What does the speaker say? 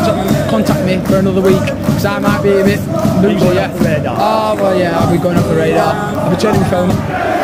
contact me for another week, because I might be a bit loose. Off the radar. Oh well, yeah, I'll be going off the radar. I'll be turning my phone.